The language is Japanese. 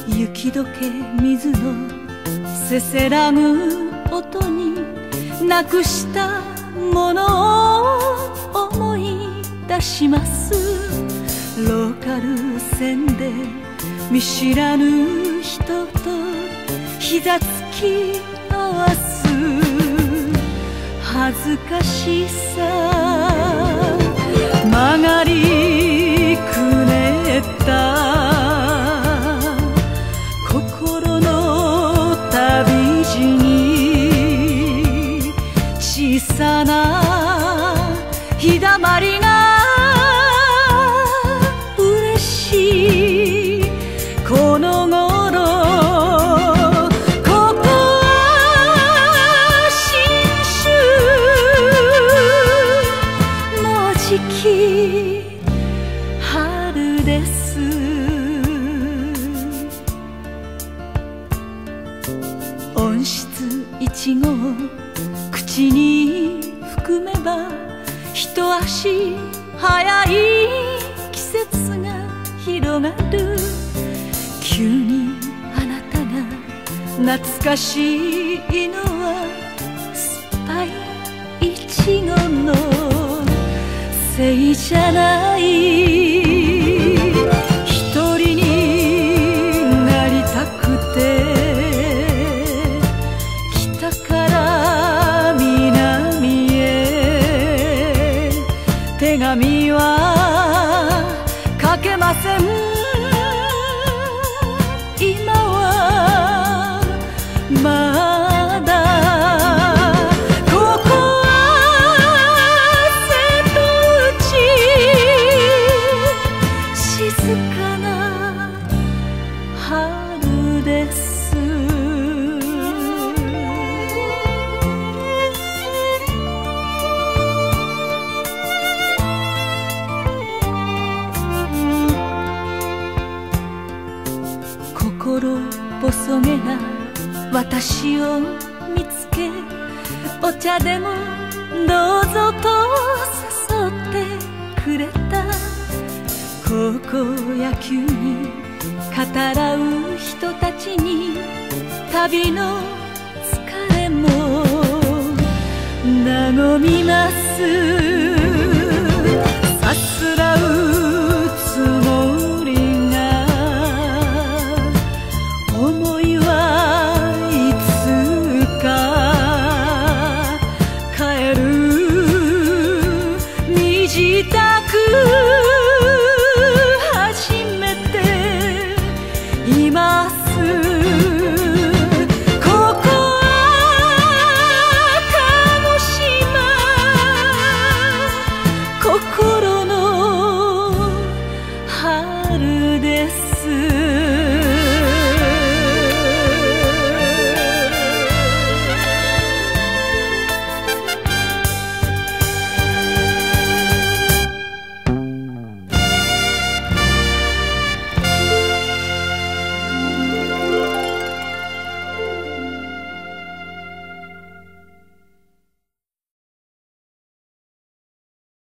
雪解け水のせせらぐ音になくしたものを思い出します。ローカル線で見知らぬ人と膝つき合わす恥ずかしさ、曲がりくねった心の旅路に小さな日だまりが嬉しいこの頃、ここは新春もうじき春です。温室いちごを口に含めば一足早い季節が広がる。急にあなたが懐かしいのは酸っぱいいちごのせいじゃない。一人になりたくて北から南へ手紙は書けません。今はまだここは瀬戸内静かな春です。心細げな私を見つけ、お茶でもどうぞと誘ってくれた。高校野球に語らう人たちに旅の疲れも和みます。さすらうつもりが思いはいつか帰る身支度始めています。ここは鹿児島心の春です。